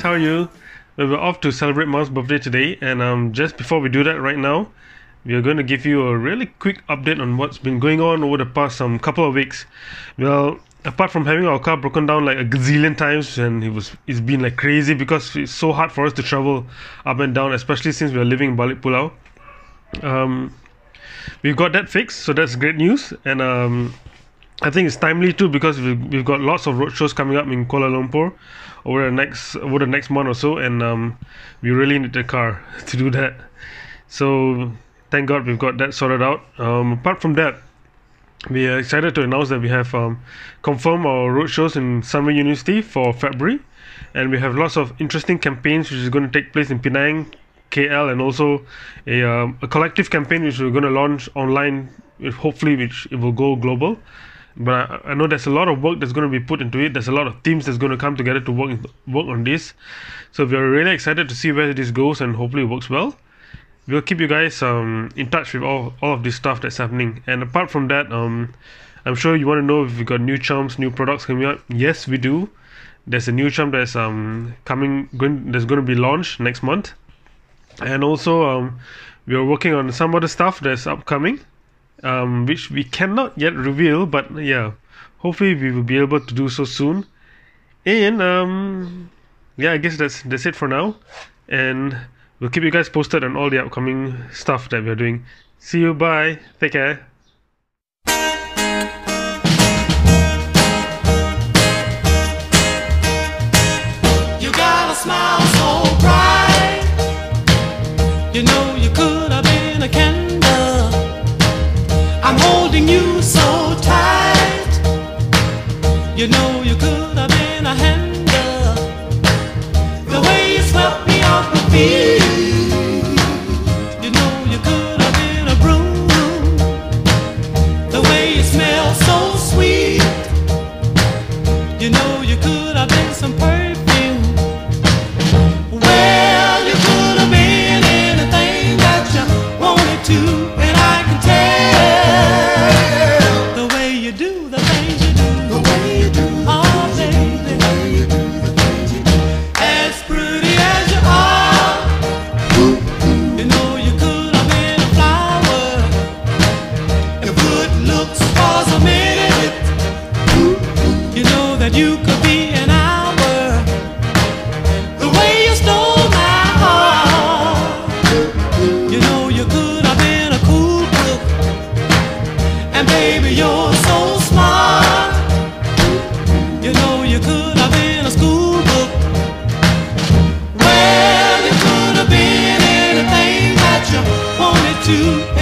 guys, how are you? Well, we're off to celebrate Mom's birthday today, and just before we do that right now, we are going to give you a really quick update on what's been going on over the past couple of weeks. Well, apart from having our car broken down like a gazillion times, and it's been like crazy because it's so hard for us to travel up and down, especially since we are living in Balik Pulau. We've got that fixed, so that's great news, and I think it's timely too because we've got lots of road shows coming up in Kuala Lumpur over the next month or so, and we really need the car to do that. So thank God we've got that sorted out. Apart from that, we are excited to announce that we have confirmed our road shows in Sunway University for February, and we have lots of interesting campaigns which is going to take place in Penang, KL, and also a collective campaign which we're going to launch online, hopefully which it will go global. But I know there's a lot of work that's going to be put into it. There's a lot of teams that's going to come together to work on this. So we're really excited to see where this goes, and hopefully it works well. We'll keep you guys in touch with all of this stuff that's happening. And apart from that, I'm sure you want to know if we've got new charms, new products coming up. Yes, we do. There's a new charm that's that's going to be launched next month. And also we are working on some other stuff that's upcoming, which we cannot yet reveal, but yeah, hopefully we will be able to do so soon. And yeah, I guess that's it for now, and we'll keep you guys posted on all the upcoming stuff that we're doing. See you, bye, take care. You got a smile so bright, you know you could have been a candle. I'm holding you so tight, you know you could have been a handle. The way you swept me off my feet, you know you could have been a broom. The way you smell so sweet, you know you could have been some perfume. Well, you could have been anything that you wanted to, and I can tell the way you do the things you do. The way you do the things you do. The way you do the things you do. As pretty as you are, you know you could have been a flower. Your good looks was a minute, you know that you could be an hour. The way you stole my heart, you know you could have been a cool book. And baby, you're so smart, you know you could have been a school book. Well, you could have been anything that you wanted to.